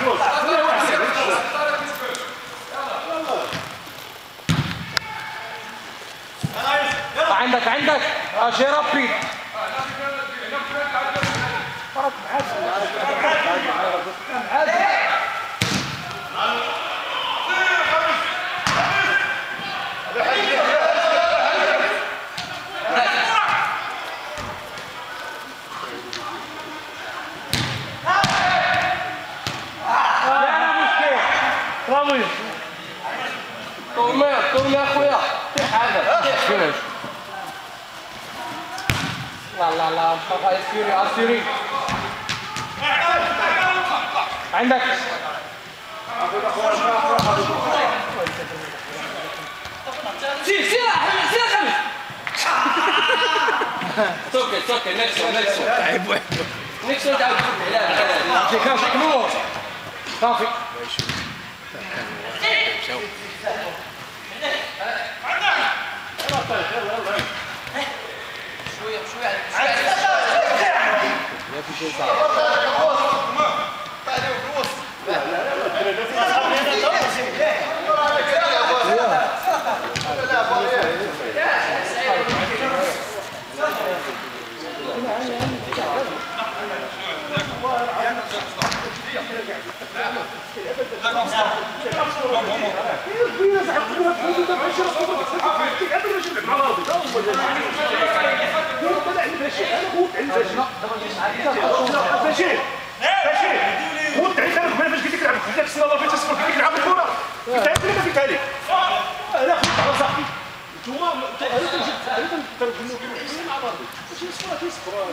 عندك اجي رابيد طول يا اخويا هذا فينيش لا مصطفى اسيري عندك سير خمس توكل نكسو تعال لا كاش كنور صافي شوية ما في شيء صعب فاشل وانت عيد انا قبل فاش قلت لك لعب في السنه اللي فاتت تصبر قلت لك لعب الكره قلت لك ما قلتها لك انا خدت على صاحبي نتوما عرفت ترجموا كيما حسين مع بعض ماشي صفر كيصبر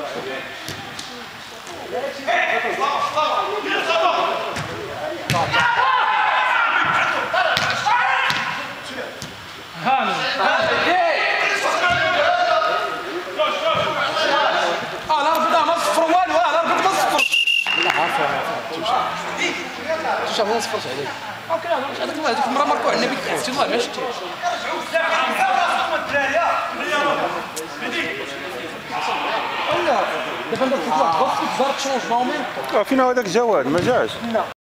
شوف ما نصفرش عليك هذيك المره ماركو عندنا بيك خفتي والله ما شفتيش دابا ندير واحد الضغط تزار تشونجمون فين هذاك جواد ما جاش